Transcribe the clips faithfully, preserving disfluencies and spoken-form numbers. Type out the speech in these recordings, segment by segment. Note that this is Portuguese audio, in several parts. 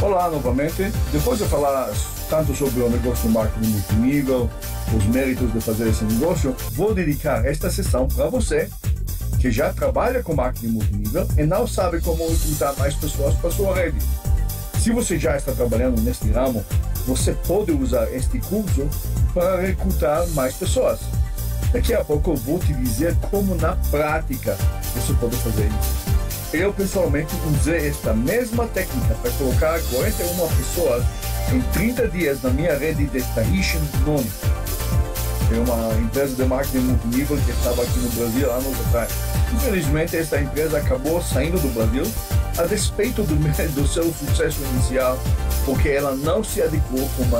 Olá novamente. Depois de falar tanto sobre o negócio do marketing multinível, os méritos de fazer esse negócio, vou dedicar esta sessão para você que já trabalha com marketing multinível e não sabe como recrutar mais pessoas para sua rede. Se você já está trabalhando neste ramo, você pode usar este curso para recrutar mais pessoas. Daqui a pouco eu vou te dizer como na prática você pode fazer isso. Eu pessoalmente usei esta mesma técnica para colocar quarenta e uma pessoas em trinta dias na minha rede de Tahitian Noni. É uma empresa de marketing multinível que estava aqui no Brasil há anos atrás. Infelizmente, esta empresa acabou saindo do Brasil a despeito do, do seu sucesso inicial, porque ela não se adequou com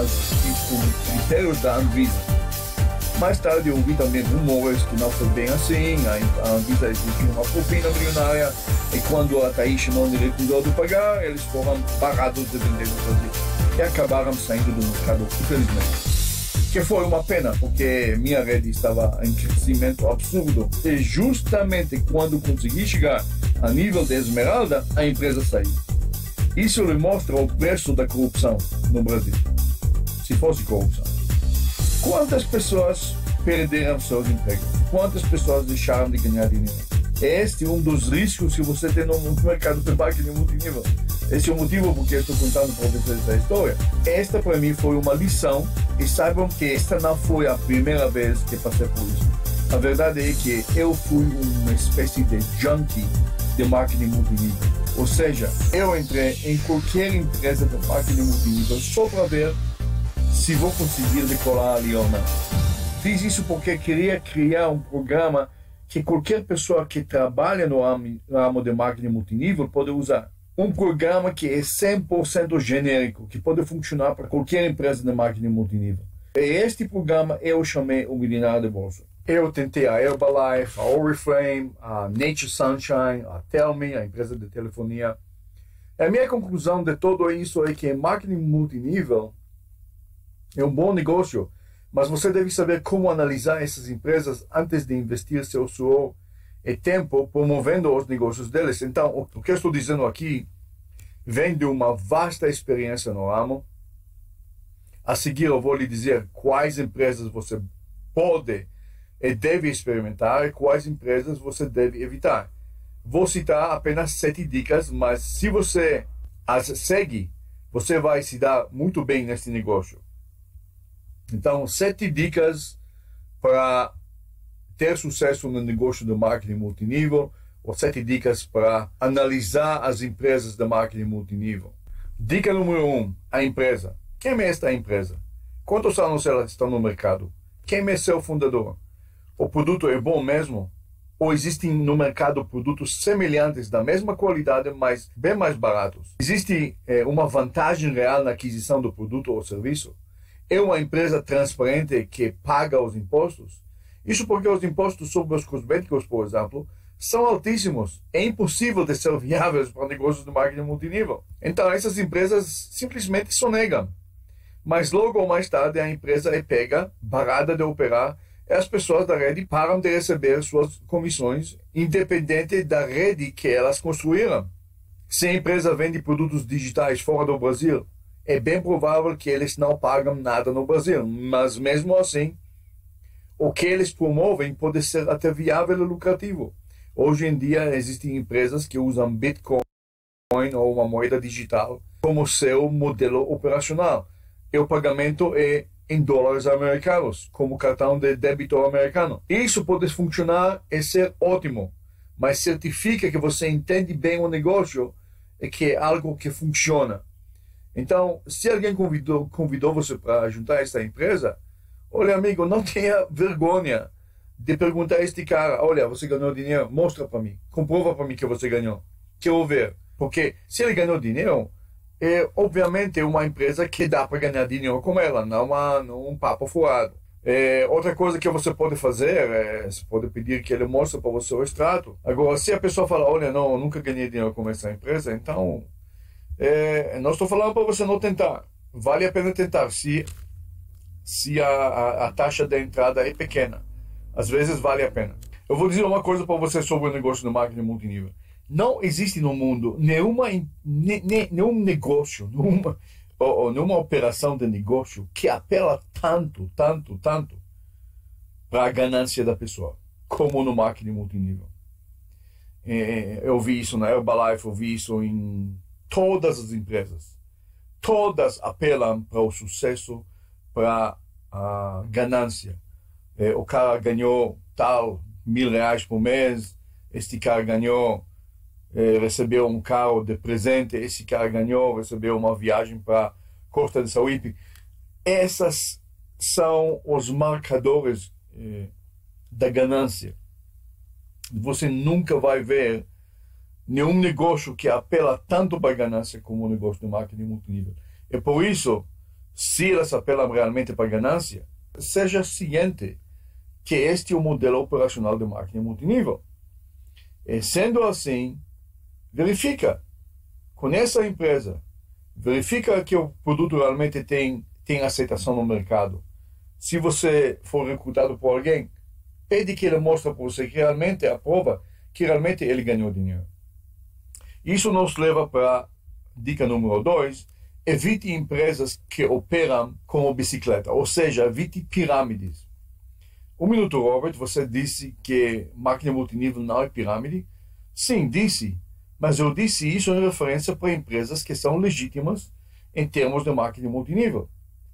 os critérios da Anvisa. Mais tarde eu ouvi também rumores que não foi bem assim, a Anvisa exigiu uma propina milionária e quando a Tahitian Noni recusou de pagar, eles foram parados de vender no Brasil e acabaram saindo do mercado, infelizmente. Que foi uma pena, porque minha rede estava em crescimento absurdo e justamente quando consegui chegar a nível de esmeralda, a empresa saiu. Isso lhe mostra o preço da corrupção no Brasil, se fosse corrupção. Quantas pessoas perderam seus empregos? Quantas pessoas deixaram de ganhar dinheiro? Este é um dos riscos que você tem no mercado de marketing multinível. Esse é o motivo porque eu estou contando para vocês essa história. Esta para mim foi uma lição e saibam que esta não foi a primeira vez que passei por isso. A verdade é que eu fui uma espécie de junkie de marketing multinível. Ou seja, eu entrei em qualquer empresa de marketing multinível só para ver se vou conseguir decolar ali ou não. Fiz isso porque queria criar um programa que qualquer pessoa que trabalha no ramo de marketing multinível pode usar. Um programa que é cem por cento genérico, que pode funcionar para qualquer empresa de marketing multinível. E este programa eu chamei o Milionário de Bolsa. Eu tentei a Herbalife, a Oriflame, a Nature Sunshine, a Tellme, a empresa de telefonia. A minha conclusão de tudo isso é que marketing multinível é um bom negócio, mas você deve saber como analisar essas empresas antes de investir seu suor e tempo promovendo os negócios deles. Então, o que eu estou dizendo aqui vem de uma vasta experiência no ramo. A seguir, eu vou lhe dizer quais empresas você pode e deve experimentar e quais empresas você deve evitar. Vou citar apenas sete dicas, mas se você as segue, você vai se dar muito bem nesse negócio. Então, sete dicas para ter sucesso no negócio de marketing multinível, ou sete dicas para analisar as empresas de marketing multinível. Dica número um, a empresa. Quem é esta empresa? Quantos anos ela está no mercado? Quem é seu fundador? O produto é bom mesmo? Ou existem no mercado produtos semelhantes da mesma qualidade, mas bem mais baratos? Existe é, uma vantagem real na aquisição do produto ou serviço? É uma empresa transparente que paga os impostos? Isso porque os impostos sobre os cosméticos, por exemplo, são altíssimos. É impossível de ser viáveis para negócios de marketing multinível. Então, essas empresas simplesmente sonegam. Mas logo ou mais tarde, a empresa é pega, barrada de operar, e as pessoas da rede param de receber suas comissões, independente da rede que elas construíram. Se a empresa vende produtos digitais fora do Brasil, é bem provável que eles não pagam nada no Brasil. Mas mesmo assim, o que eles promovem pode ser até viável e lucrativo. Hoje em dia existem empresas que usam Bitcoin ou uma moeda digital como seu modelo operacional. E o pagamento é em dólares americanos, como cartão de débito americano. Isso pode funcionar e ser ótimo, mas certifica que você entende bem o negócio e que é algo que funciona. Então, se alguém convidou, convidou você para juntar esta empresa, olha, amigo, não tenha vergonha de perguntar a este cara, olha, você ganhou dinheiro, mostra para mim, comprova para mim que você ganhou, quero ver. Porque se ele ganhou dinheiro, é obviamente uma empresa que dá para ganhar dinheiro com ela, não, uma, não um papo furado. É, outra coisa que você pode fazer, é, você pode pedir que ele mostre para você o extrato. Agora, se a pessoa fala, olha, não, eu nunca ganhei dinheiro com essa empresa, então, é, não estou falando para você não tentar. Vale a pena tentar, se, se a, a, a taxa de entrada é pequena. Às vezes vale a pena. Eu vou dizer uma coisa para você sobre o negócio do marketing multinível. Não existe no mundo nenhuma, ne, ne, nenhum negócio, nenhuma, ou, ou nenhuma operação de negócio que apela tanto, tanto, tanto para a ganância da pessoa, como no marketing multinível. É, eu vi isso na Herbalife, eu vi isso em todas as empresas. Todas apelam para o sucesso, para a ganância. É, o cara ganhou tal mil reais por mês, este cara ganhou, é, recebeu um carro de presente, esse cara ganhou, recebeu uma viagem para Costa de Sauípe. Essas são os marcadores é, da ganância. Você nunca vai ver nenhum negócio que apela tanto para a ganância como o negócio do marketing multinível. E por isso, se elas apelam realmente para a ganância, seja ciente que este é o modelo operacional de marketing multinível. E sendo assim, verifica, conheça a empresa, verifica que o produto realmente tem, tem aceitação no mercado. Se você for recrutado por alguém, pede que ele mostre para você que realmente aprova, que realmente ele ganhou dinheiro. Isso nos leva para dica número dois, evite empresas que operam como bicicleta, ou seja, evite pirâmides. Um minuto, Robert, você disse que marketing multinível não é pirâmide? Sim, disse, mas eu disse isso em referência para empresas que são legítimas em termos de marketing multinível.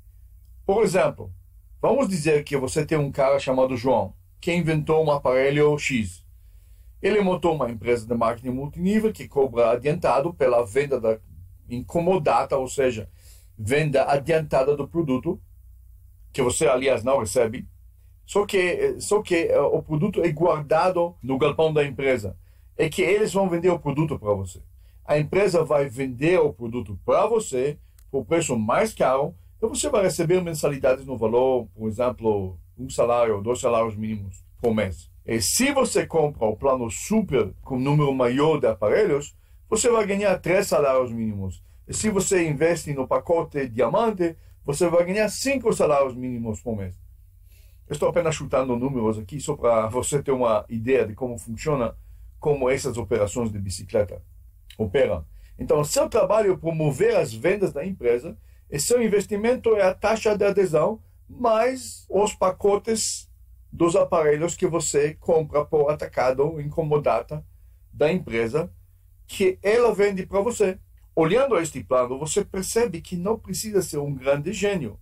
Por exemplo, vamos dizer que você tem um cara chamado João, que inventou um aparelho X. Ele montou uma empresa de marketing multinível que cobra adiantado pela venda da incomodata, ou seja, venda adiantada do produto, que você, aliás, não recebe. Só que, só que uh, o produto é guardado no galpão da empresa. É que eles vão vender o produto para você. A empresa vai vender o produto para você por preço mais caro e você vai receber mensalidades no valor, por exemplo, um salário, dois salários mínimos por mês. E se você compra o plano super com um número maior de aparelhos, você vai ganhar três salários mínimos. E se você investe no pacote diamante, você vai ganhar cinco salários mínimos por mês. Eu estou apenas chutando números aqui, só para você ter uma ideia de como funciona, como essas operações de bicicleta operam. Então, seu trabalho é promover as vendas da empresa e seu investimento é a taxa de adesão, mais os pacotes dos aparelhos que você compra por atacado, incomodata da empresa, que ela vende para você. Olhando este plano, você percebe que não precisa ser um grande gênio.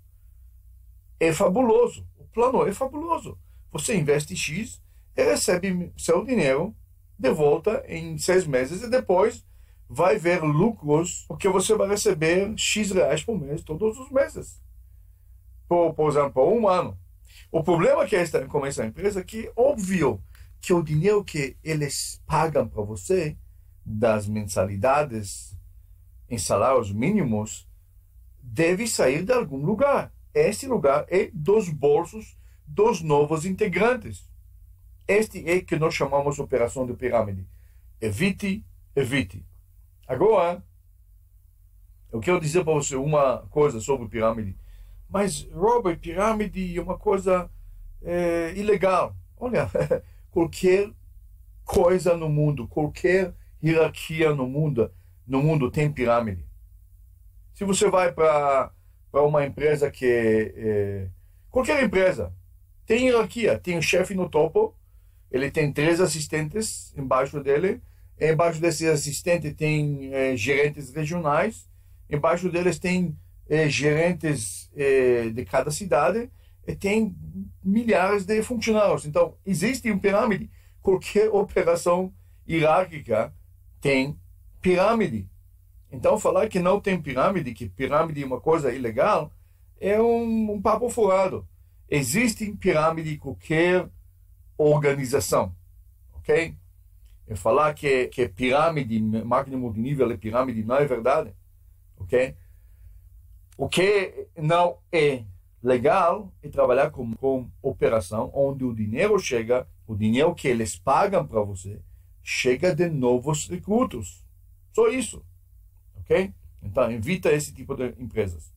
É fabuloso. O plano é fabuloso. Você investe X e recebe seu dinheiro de volta em seis meses e depois vai ver lucros, porque você vai receber X reais por mês todos os meses. Por, por exemplo, por um ano. O problema que é com essa empresa é que é óbvio que o dinheiro que eles pagam para você das mensalidades em salários mínimos deve sair de algum lugar. Este lugar é dos bolsos dos novos integrantes. Este é que nós chamamos de operação de pirâmide. Evite, evite. Agora, eu quero dizer para você uma coisa sobre pirâmide. Mas, Robert, pirâmide é uma coisa é, ilegal. Olha, qualquer coisa no mundo, qualquer hierarquia no mundo, no mundo tem pirâmide. Se você vai para para uma empresa que é, qualquer empresa tem hierarquia, tem um chefe no topo, ele tem três assistentes embaixo dele, e embaixo desses assistentes tem é, gerentes regionais, embaixo deles tem é, gerentes é, de cada cidade e tem milhares de funcionários. Então existe uma pirâmide. Qualquer operação hierárquica tem pirâmide. Então, falar que não tem pirâmide, que pirâmide é uma coisa ilegal, é um, um papo furado. Existe pirâmide em qualquer organização, ok? E falar que, que pirâmide, marketing multinível é pirâmide, não é verdade, ok? O que não é legal é trabalhar com, com operação onde o dinheiro chega, o dinheiro que eles pagam para você, chega de novos recrutos. Só isso. Okay? Então, evita esse tipo de empresas.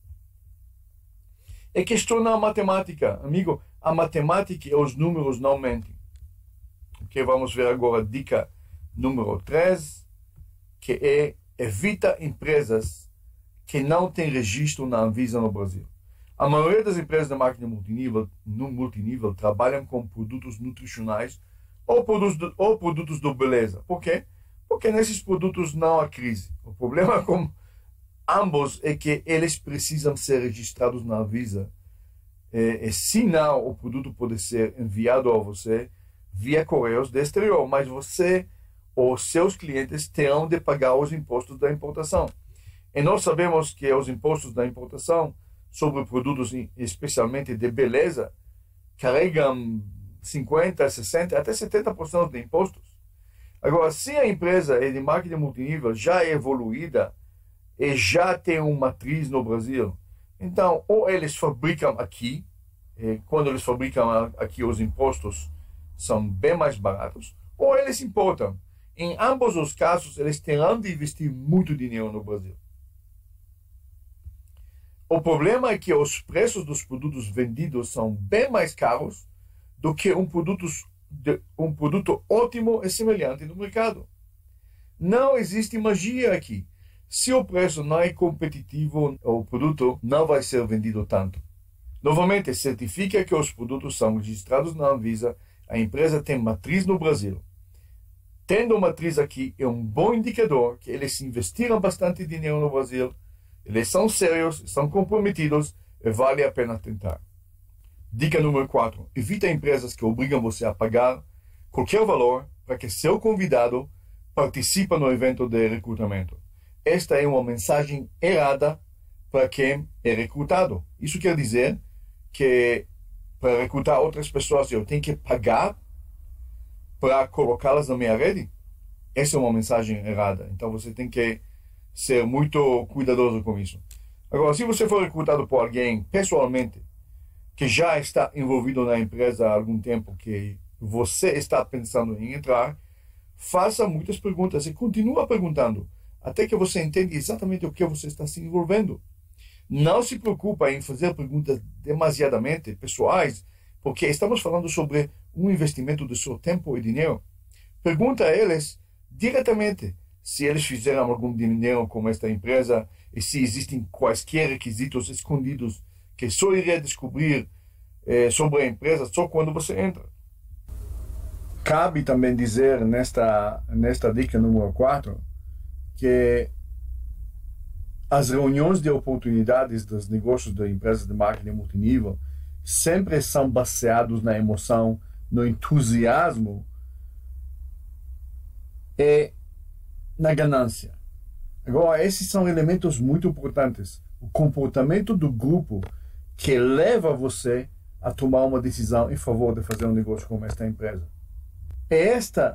É questão da matemática. Amigo, a matemática e os números não mentem. Okay? Vamos ver agora a dica Número três, que é evita empresas que não têm registro na Anvisa no Brasil. A maioria das empresas de marketing multinível, no multinível trabalham com produtos nutricionais ou produtos, de, ou produtos de beleza. Por quê? Porque nesses produtos não há crise. O problema com ambos é que eles precisam ser registrados na Anvisa. E, e se não, o produto pode ser enviado a você via correios do exterior, mas você ou seus clientes terão de pagar os impostos da importação. E nós sabemos que os impostos da importação sobre produtos, especialmente de beleza, carregam cinquenta, sessenta, até setenta por cento de impostos. Agora, se a empresa é de marketing multinível já é evoluída e já tem uma matriz no Brasil, então, ou eles fabricam aqui, e quando eles fabricam aqui, os impostos são bem mais baratos, ou eles importam. Em ambos os casos, eles terão de investir muito dinheiro no Brasil. O problema é que os preços dos produtos vendidos são bem mais caros do que um produto, um produto ótimo e semelhante no mercado. Não existe magia aqui. Se o preço não é competitivo, o produto não vai ser vendido tanto. Novamente, certifica que os produtos são registrados na Anvisa, a empresa tem matriz no Brasil. Tendo matriz aqui é um bom indicador que eles investiram bastante dinheiro no Brasil, eles são sérios, são comprometidos e vale a pena tentar. Dica número quatro. Evita empresas que obrigam você a pagar qualquer valor para que seu convidado participe no evento de recrutamento. Esta é uma mensagem errada para quem é recrutado. Isso quer dizer que para recrutar outras pessoas eu tenho que pagar para colocá-las na minha rede? Essa é uma mensagem errada. Então você tem que ser muito cuidadoso com isso. Agora, se você for recrutado por alguém pessoalmente, que já está envolvido na empresa há algum tempo, que você está pensando em entrar, faça muitas perguntas e continue perguntando, até que você entenda exatamente o que você está se envolvendo. Não se preocupe em fazer perguntas demasiadamente pessoais, porque estamos falando sobre um investimento do seu tempo e dinheiro. Pergunta a eles diretamente se eles fizeram algum dinheiro com esta empresa e se existem quaisquer requisitos escondidos que só iria descobrir eh, sobre a empresa só quando você entra. Cabe também dizer nesta, nesta dica número quatro que as reuniões de oportunidades dos negócios de empresas de marketing multinível sempre são baseados na emoção, no entusiasmo e na ganância. Agora, esses são elementos muito importantes. O comportamento do grupo que leva você a tomar uma decisão em favor de fazer um negócio com esta empresa. Esta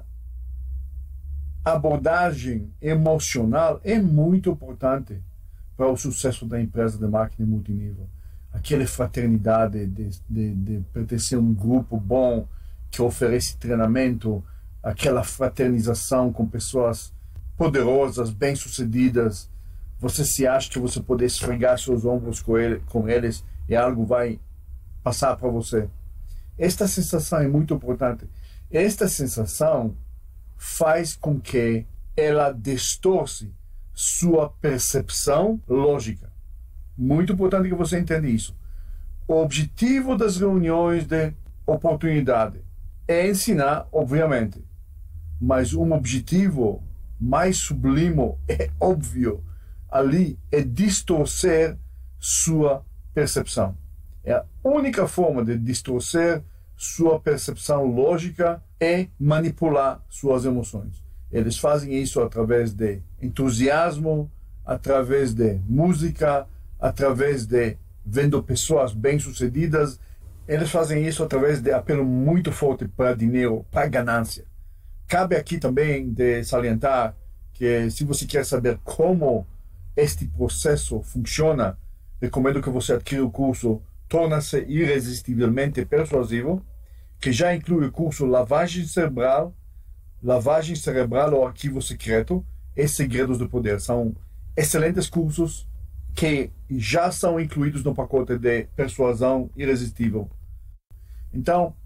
abordagem emocional é muito importante para o sucesso da empresa de marketing multinível. Aquela fraternidade de, de, de pertencer a um grupo bom que oferece treinamento, aquela fraternização com pessoas poderosas, bem-sucedidas. Você se acha que você pode esfregar seus ombros com, ele, com eles e algo vai passar para você. Esta sensação é muito importante. Esta sensação faz com que ela distorce sua percepção lógica. Muito importante que você entenda isso. O objetivo das reuniões de oportunidade é ensinar, obviamente, mas um objetivo mais sublime é óbvio ali é distorcer sua percepção. É a única forma de distorcer sua percepção lógica é manipular suas emoções. Eles fazem isso através de entusiasmo, através de música, através de vendo pessoas bem-sucedidas. Eles fazem isso através de apelo muito forte para dinheiro, para ganância. Cabe aqui também de salientar que se você quer saber como este processo funciona, recomendo que você adquira o curso Torna-se Irresistivelmente Persuasivo, que já inclui o curso Lavagem Cerebral, Lavagem Cerebral ou Arquivo Secreto e Segredos do Poder. São excelentes cursos que já são incluídos no pacote de Persuasão Irresistível. Então,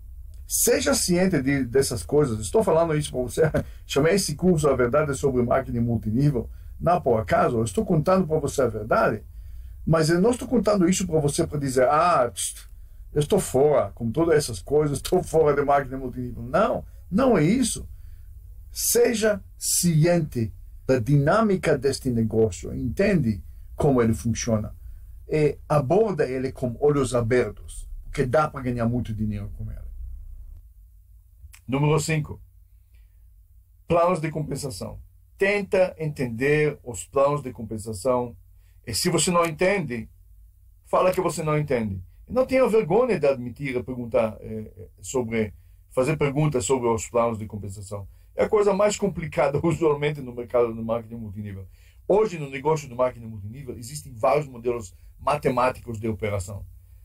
Seja ciente de, dessas coisas. Estou falando isso para você. Chamei esse curso A Verdade sobre Marketing Multinível. Não por acaso, eu estou contando para você a verdade. Mas eu não estou contando isso para você para dizer, ah, pst, eu estou fora, com todas essas coisas, estou fora de marketing multinível. Não, não é isso. Seja ciente da dinâmica deste negócio, entende como ele funciona e aborda ele com olhos abertos, porque dá para ganhar muito dinheiro com ele. Número cinco. Planos de compensação. Tenta entender os planos de compensação. E se você não entende, fala que você não entende. E não tenha vergonha de admitir e perguntar eh, sobre, fazer perguntas sobre os planos de compensação. É a coisa mais complicada, usualmente, no mercado do marketing multinível. Hoje, no negócio do marketing multinível, existem vários modelos matemáticos de operação.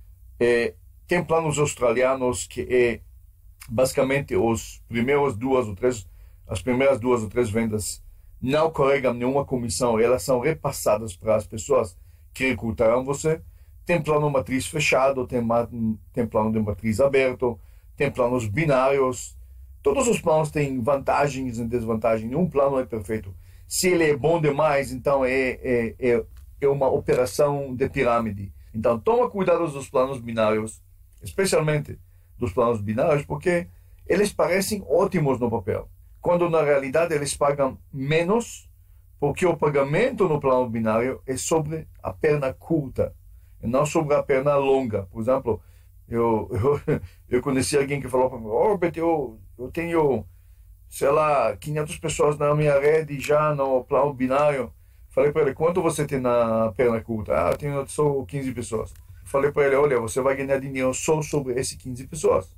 Eh, tem planos australianos que é basicamente os primeiros duas ou três, as primeiras duas ou três vendas não carregam nenhuma comissão, elas são repassadas para as pessoas que recrutaram você. Tem plano matriz fechado, tem, tem plano de matriz aberto, tem planos binários. Todos os planos têm vantagens e desvantagens. Nenhum plano é perfeito. Se ele é bom demais, então é, é, é, é uma operação de pirâmide. Então toma cuidado dos planos binários, especialmente dos planos binários, porque eles parecem ótimos no papel, quando na realidade eles pagam menos, porque o pagamento no plano binário é sobre a perna curta, e não sobre a perna longa. Por exemplo, eu, eu, eu conheci alguém que falou para mim, oh, Robert, eu, eu tenho, sei lá, quinhentas pessoas na minha rede já no plano binário. Falei para ele, quanto você tem na perna curta? Ah, eu tenho só quinze pessoas. Falei para ele, olha, você vai ganhar dinheiro só sobre essas quinze pessoas.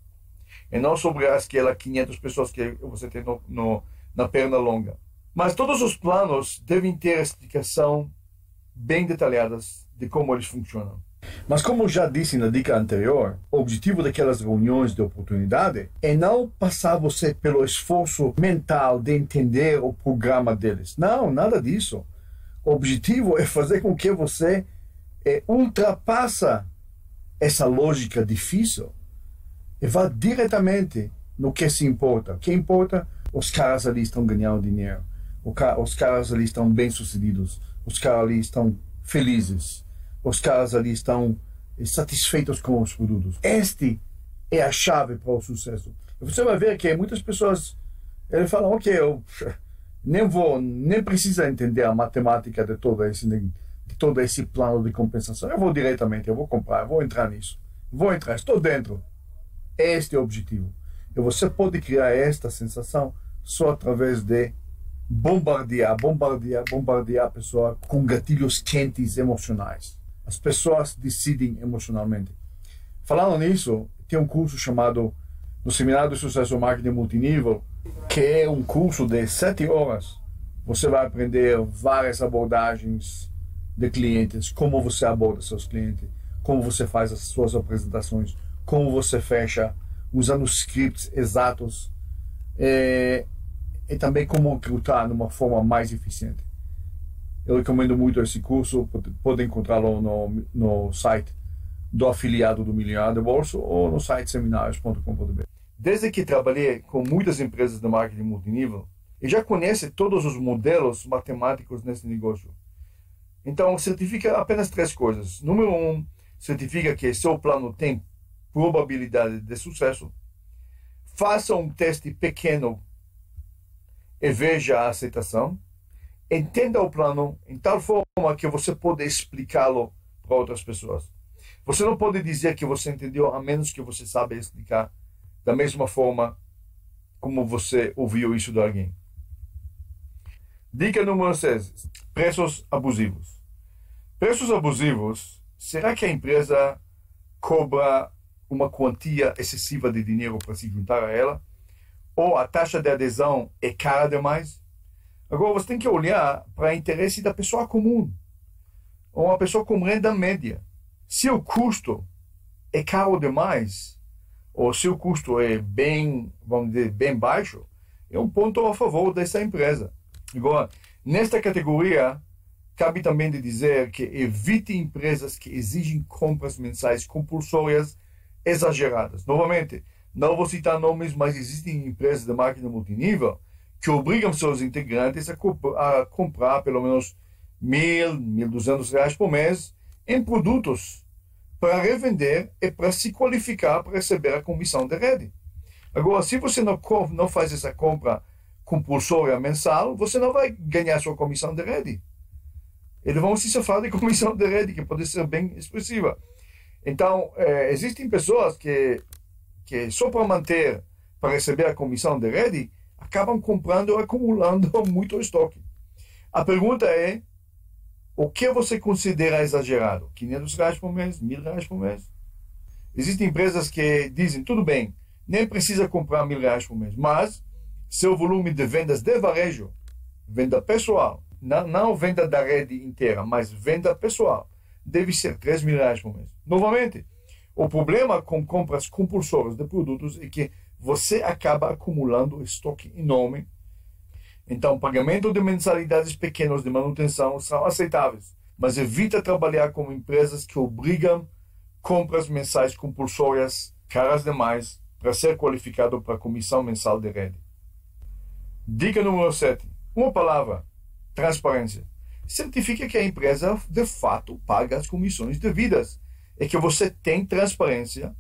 E não sobre aquelas quinhentas pessoas que você tem no, no, na perna longa. Mas todos os planos devem ter explicação bem detalhadas de como eles funcionam. Mas como já disse na dica anterior, o objetivo daquelas reuniões de oportunidade é não passar você pelo esforço mental de entender o programa deles. Não, nada disso. O objetivo é fazer com que você é, ultrapassa essa lógica difícil e vá diretamente no que se importa. O que importa? Os caras ali estão ganhando dinheiro. Os caras ali estão bem-sucedidos. Os caras ali estão felizes. Os caras ali estão satisfeitos com os produtos. Este é a chave para o sucesso. Você vai ver que muitas pessoas eles falam, ok, eu nem vou, nem precisa entender a matemática de todo esse, de todo esse plano de compensação. Eu vou diretamente, eu vou comprar, eu vou entrar nisso. Vou entrar, estou dentro. Este é o objetivo. E você pode criar esta sensação só através de bombardear, bombardear, bombardear a pessoa com gatilhos quentes emocionais. As pessoas decidem emocionalmente. Falando nisso, tem um curso chamado no Seminário de Sucesso Marketing Multinível, que é um curso de sete horas. Você vai aprender várias abordagens de clientes, como você aborda seus clientes, como você faz as suas apresentações, como você fecha, usando scripts exatos, e, e também como recrutar de uma forma mais eficiente. Eu recomendo muito esse curso, pode encontrá-lo no, no site do afiliado do Milionário de Bolsa ou no site seminários ponto com ponto b r. Desde que trabalhei com muitas empresas de marketing multinível, eu já conheço todos os modelos matemáticos nesse negócio. Então, certifica apenas três coisas. Número um, certifica que seu plano tem probabilidade de sucesso. Faça um teste pequeno e veja a aceitação. Entenda o plano em tal forma que você pode explicá-lo para outras pessoas. Você não pode dizer que você entendeu a menos que você saiba explicar da mesma forma como você ouviu isso de alguém. Dica número seis. Preços abusivos. Preços abusivos. Será que a empresa cobra uma quantia excessiva de dinheiro para se juntar a ela? Ou a taxa de adesão é cara demais? Agora você tem que olhar para o interesse da pessoa comum, ou uma pessoa com renda média. Se o custo é caro demais, ou se o custo é bem, vamos dizer, bem baixo, é um ponto a favor dessa empresa. Agora, nesta categoria, cabe também de dizer que evite empresas que exigem compras mensais compulsórias exageradas. Novamente, Não vou citar nomes, mas existem empresas de marketing multinível que obrigam seus integrantes a, comp a comprar pelo menos mil, mil e duzentos reais por mês em produtos para revender e para se qualificar para receber a comissão de rede. Agora, se você não, não faz essa compra compulsória mensal, você não vai ganhar sua comissão de rede. Eles vão se safar de comissão de rede, que pode ser bem expressiva. Então, eh, existem pessoas que, que só para manter, para receber a comissão de rede, acabam comprando ou acumulando muito estoque. A pergunta é, o que você considera exagerado? quinhentos reais por mês? mil reais por mês? Existem empresas que dizem, tudo bem, nem precisa comprar mil reais por mês, mas seu volume de vendas de varejo, venda pessoal, não, não venda da rede inteira, mas venda pessoal, deve ser três mil reais por mês. Novamente, o problema com compras compulsórias de produtos é que você acaba acumulando estoque enorme. Então, pagamento de mensalidades pequenas de manutenção são aceitáveis, mas evita trabalhar com empresas que obrigam compras mensais compulsórias caras demais para ser qualificado para a comissão mensal de rede. Dica número sete. Uma palavra: transparência. Certifica que a empresa, de fato, paga as comissões devidas e que você tem transparência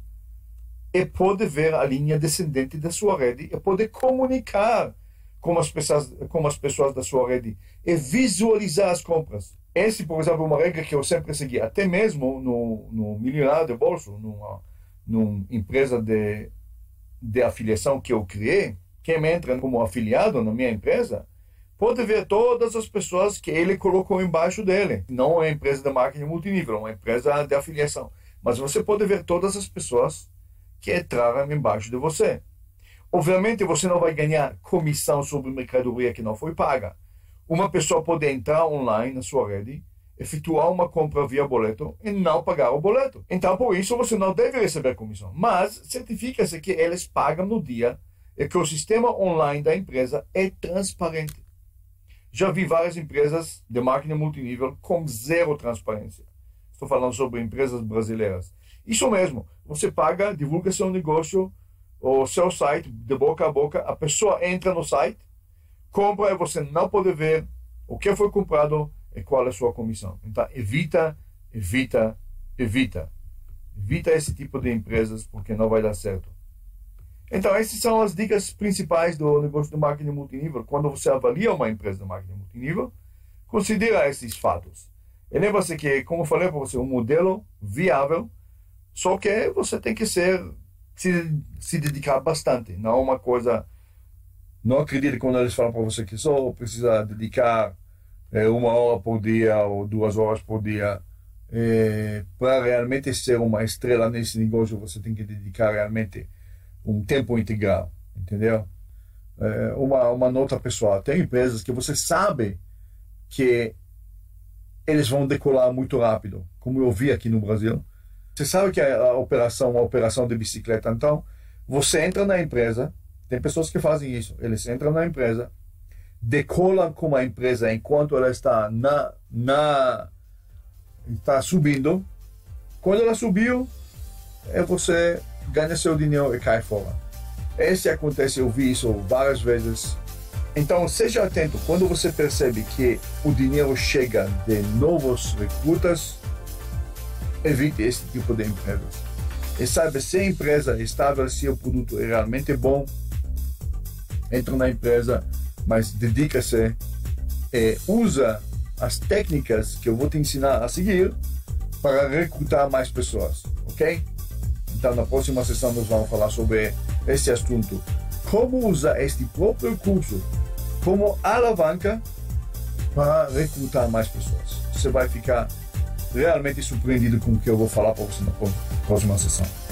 e pode ver a linha descendente da sua rede e pode comunicar com as pessoas, com as pessoas da sua rede e visualizar as compras. Essa, por exemplo, é uma regra que eu sempre segui, até mesmo no, no Milionário de Bolso, numa, numa empresa de, de afiliação que eu criei. Quem entra como afiliado na minha empresa pode ver todas as pessoas que ele colocou embaixo dele. Não é uma empresa de marketing multinível, é uma empresa de afiliação. Mas você pode ver todas as pessoas que entraram embaixo de você. Obviamente, você não vai ganhar comissão sobre mercadoria que não foi paga. Uma pessoa pode entrar online na sua rede, efetuar uma compra via boleto e não pagar o boleto. Então, por isso, você não deve receber comissão. Mas certifica-se que eles pagam no dia e que o sistema online da empresa é transparente. Já vi várias empresas de marketing multinível com zero transparência. Estou falando sobre empresas brasileiras. Isso mesmo, você paga, divulga seu negócio, o seu site, de boca a boca, a pessoa entra no site, compra e você não pode ver o que foi comprado e qual é a sua comissão. Então, evita, evita, evita. Evita esse tipo de empresas porque não vai dar certo. Então, essas são as dicas principais do negócio de marketing multinível. Quando você avalia uma empresa de marketing multinível, considera esses fatos. E lembra-se que, como eu falei para você, um modelo viável, só que você tem que ser, se, se dedicar bastante. Não uma coisa... Não acredite quando eles falam para você que só precisa dedicar é, uma hora por dia ou duas horas por dia. É, para realmente ser uma estrela nesse negócio, você tem que dedicar realmente um tempo integral, entendeu? É, uma, uma nota pessoal. Tem empresas que você sabe que eles vão decolar muito rápido, como eu vi aqui no Brasil. Você sabe que a, a operação, uma operação de bicicleta, então, você entra na empresa, tem pessoas que fazem isso, eles entram na empresa, decolam com a empresa enquanto ela está na, na está subindo. Quando ela subiu, é você ganha seu dinheiro e cai fora. Esse acontece, eu vi isso várias vezes. Então, seja atento quando você percebe que o dinheiro chega de novos recrutas, evite esse tipo de empresas. E saiba, se a empresa é estável, se o produto é realmente bom, entra na empresa, mas dedica-se e usa as técnicas que eu vou te ensinar a seguir para recrutar mais pessoas, ok? Então, na próxima sessão nós vamos falar sobre esse assunto. Como usar este próprio curso como alavanca para recrutar mais pessoas. Você vai ficar realmente surpreendido com o que eu vou falar para você na próxima sessão.